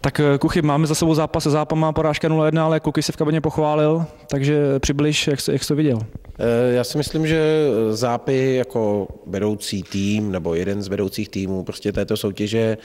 Tak Kuchy, máme za sebou zápas se Zápama, porážka 0-1, ale kluky si v kabině pochválil, takže přibliž, jak jsi to viděl? Já si myslím, že Zápy jako vedoucí tým nebo jeden z vedoucích týmů prostě této soutěže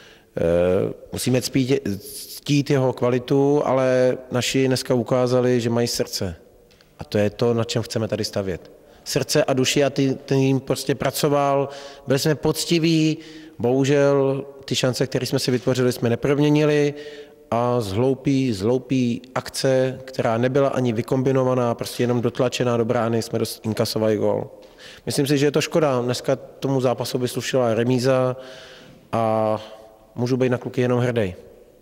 musíme ctít jeho kvalitu, ale naši dneska ukázali, že mají srdce. A to je to, na čem chceme tady stavět. Srdce a duši a tým prostě pracoval, byli jsme poctiví, bohužel ty šance, které jsme si vytvořili, jsme neproměnili a z hloupý akce, která nebyla ani vykombinovaná, prostě jenom dotlačená do brány, jsme inkasovali gól. Myslím si, že je to škoda. Dneska tomu zápasu by slušela remíza a můžu být na kluky jenom hrdý.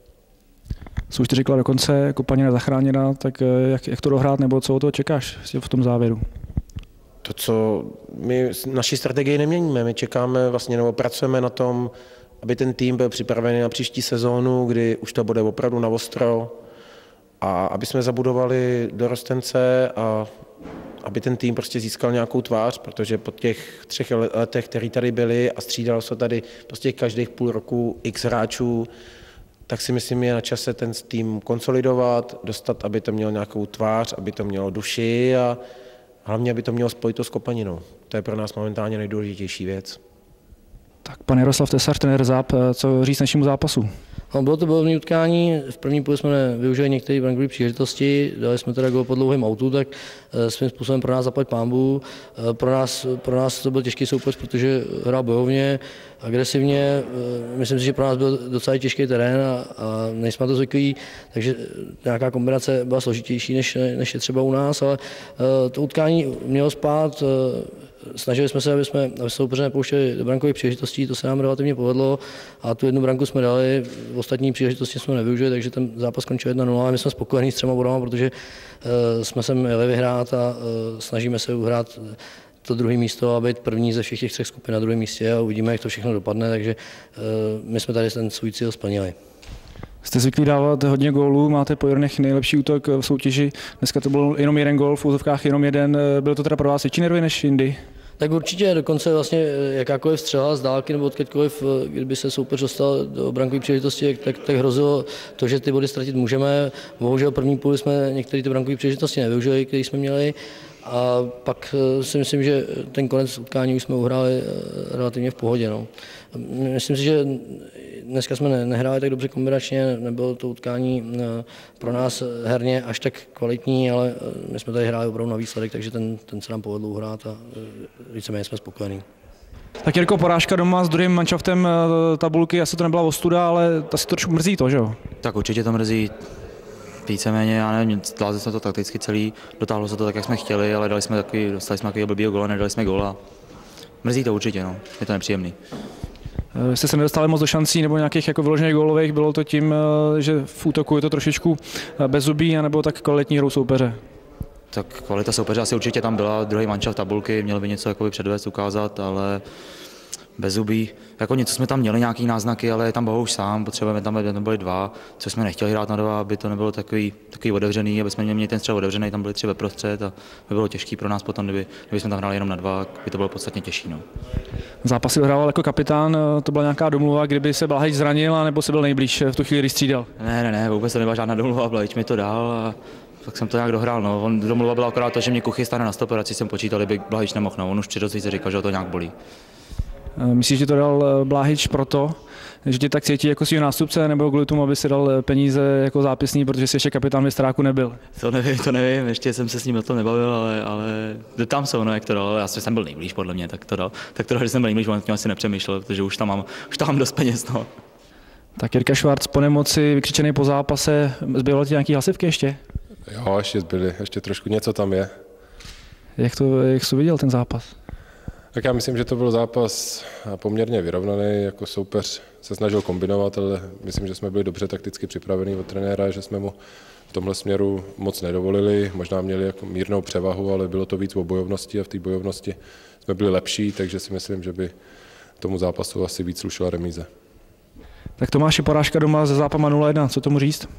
Co už ty říkala dokonce, kopanina zachráněna, tak jak to dohrát, nebo co od toho čekáš v tom závěru? To, co my naši strategii neměníme, my čekáme vlastně, nebo pracujeme na tom, aby ten tým byl připravený na příští sezónu, kdy už to bude opravdu na ostro a aby jsme zabudovali dorostence a aby ten tým prostě získal nějakou tvář, protože po těch 3 letech, které tady byly a střídalo se tady prostě každých půl roku x hráčů, tak si myslím, je na čase ten tým konsolidovat, dostat, aby to mělo nějakou tvář, aby to mělo duši a hlavně, aby to mělo spojitost s kopaninou. To je pro nás momentálně nejdůležitější věc. Tak pan Jaroslav Tesař, trenér Záp, co říct našemu zápasu? No, bylo to bojovné utkání, v první půli jsme využili některé brankové příležitosti, dali jsme teda gól po dlouhém autu, tak svým způsobem pro nás zaplať pánbůh. Pro nás to byl těžký soupeř, protože hrál bojovně, agresivně, myslím si, že pro nás byl docela těžký terén a nejsme to zvyklí, takže nějaká kombinace byla složitější, než je třeba u nás, ale to utkání mělo spát. Snažili jsme se, aby soupeře nepouštěli do brankových příležitostí, to se nám relativně povedlo a tu jednu branku jsme dali, ostatní příležitosti jsme nevyužili, takže ten zápas skončil 1-0 a my jsme spokojení s 3 bodama, protože jsme sem jeli vyhrát a snažíme se uhrát to druhé místo a být první ze všech těch 3 skupin na druhém místě a uvidíme, jak to všechno dopadne, takže my jsme tady ten svůj cíl splnili. Jste zvyklí dávat hodně gólů, máte po Jirnech nejlepší útok v soutěži, dneska to byl jenom jeden gól, v úzovkách jenom jeden, byl to teda pro vás větší nervy než jindy? Tak určitě, dokonce vlastně jakákoliv střela z dálky nebo odkudkoliv, kdyby se soupeř dostal do brankové příležitosti, tak hrozilo to, že ty body ztratit můžeme. Bohužel první půli jsme některé ty brankové příležitosti nevyužili, které jsme měli. A pak si myslím, že ten konec utkání už jsme uhráli relativně v pohodě. No. Myslím si, že dneska jsme nehráli tak dobře kombinačně, nebylo to utkání pro nás herně až tak kvalitní, ale my jsme tady hráli opravdu na výsledek, takže ten se nám povedlo uhrát a víceméně jsme spokojení. Tak Jirko, porážka doma s druhým manšaftem tabulky, asi to nebyla ostuda, ale asi to trošku mrzí to, že jo? Tak určitě to mrzí. Víceméně, já nevím, zvládli jsme to takticky celý, dotáhlo se to tak, jak jsme chtěli, ale dostali jsme takový blbýho góla, nedali jsme góla. Mrzí to určitě, no. Je to nepříjemný. Jste se nedostali moc do šancí nebo nějakých jako vyložených gólových, bylo to tím, že v útoku je to trošičku bezzubý, anebo tak kvalitní hrou soupeře? Tak kvalita soupeře asi určitě tam byla, druhý manšaft tabulky, měl by něco jakoby předvést, ukázat, ale bezzubý. Jako něco jsme tam měli, nějaký náznaky, ale je tam Bohuš sám, potřebujeme tam, aby tam byli 2, co jsme nechtěli hrát na 2, aby to nebylo takový otevřený, aby jsme měli ten střel otevřený, tam byli 3 ve prostřed a by bylo těžké pro nás potom, kdyby jsme tam hráli jenom na 2, by to bylo podstatně těžší. No. Zápasy ohrával jako kapitán, to byla nějaká domluva, kdyby se Blahič zranil, nebo se byl nejblíž v tu chvíli, kdy střídal? Ne, vůbec to nebyla žádná domluva, Blahič mi to dal a tak jsem to nějak dohrál. No. Domluva byla akorát to, že mě Kuchy stane na stoperaci, jsem počítal, kdyby Blahič nemohl, no. On už při rozvíce říkal, že ho to nějak bolí. Myslíš, že to dal Blahič proto, že tě tak cítí jako svýho nástupce, nebo kvůli tomu, aby si dal peníze jako zápisní, protože jsi ještě kapitán Mistráku nebyl? To nevím, ještě jsem se s ním o tom nebavil, ale tam jsou, no, jak to dal. Já jsem byl nejblíž, podle mě, tak to dal, že jsem byl nejblíž, on tím asi nepřemýšlel, protože už tam mám dost peněz. No. Tak Jirka Švarc po nemoci, vykřičený po zápase, zbylo ti nějaký hlasivky ještě? Jo, ještě zbyly, ještě trošku něco tam je. Jak jsi viděl ten zápas? Tak já myslím, že to byl zápas poměrně vyrovnaný, jako soupeř se snažil kombinovat, ale myslím, že jsme byli dobře takticky připravení od trenéra, že jsme mu v tomhle směru moc nedovolili, možná měli jako mírnou převahu, ale bylo to víc o bojovnosti a v té bojovnosti jsme byli lepší, takže si myslím, že by tomu zápasu asi víc slušela remíze. Tak Tomáši, porážka doma ze Zápama 0-1, co tomu říct?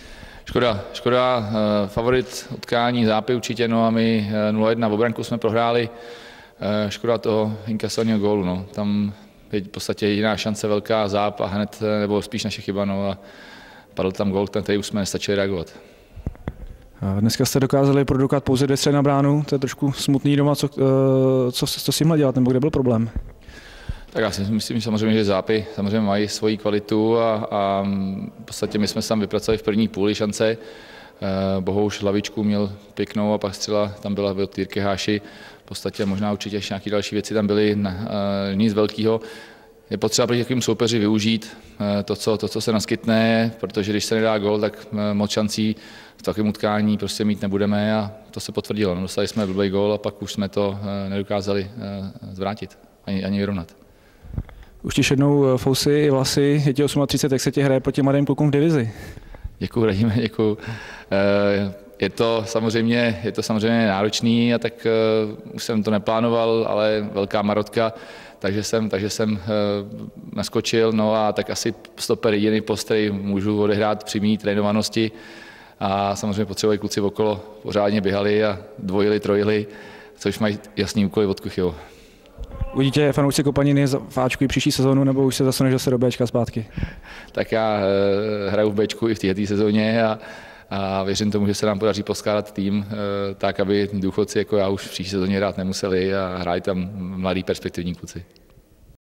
Škoda, favorit utkání Zápy určitě, no a my 0-1 v obranku jsme prohráli. Škoda toho inkasovaného gólu, no. Tam je v podstatě jediná šance velká Záp a hned, nebo spíš naše chyba, no. A padl tam gól, který už jsme nestačili reagovat. Dneska jste dokázali produkovat pouze 2 střely na bránu, to je trošku smutný doma, co s tím dělat, nebo kde byl problém? Tak já si myslím samozřejmě, že Zápy samozřejmě mají svoji kvalitu a v podstatě my jsme se tam vypracovali v první půli šance. Bohouš hlavičku měl pěknou a pak střela tam byla od Jirky Háši. V podstatě možná určitě ještě nějaké další věci tam byly, nic velkého. Je potřeba proti takovým soupeři využít to, co se naskytne, protože když se nedá gól, tak moc šancí v takovém utkání prostě mít nebudeme a to se potvrdilo. Dostali jsme blbý gól a pak už jsme to nedokázali zvrátit ani vyrovnat. Už ti šednou fousy i vlasy, je ti 38, jak se ti hraje proti mladým klukům v divizi? Děkuju, Radíme, děkuju. Je to samozřejmě náročný a tak už jsem to neplánoval, ale velká marotka, takže jsem naskočil, no a tak asi stoper jediný post, který můžu odehrát při mý trénovanosti a samozřejmě potřebují kluci okolo, pořádně běhali a dvojili, trojili, což mají jasný úkoly od Kuchyho. Uvidíte fanoušci Kopaniny v Ačku i příští sezónu, nebo už se zasuneš zase do Bčka zpátky? Tak já hraju v Bčku i v této sezóně a věřím tomu, že se nám podaří poskládat tým tak, aby důchodci jako já už v příští sezóně hrát nemuseli a hrají tam mladí perspektivní kluci.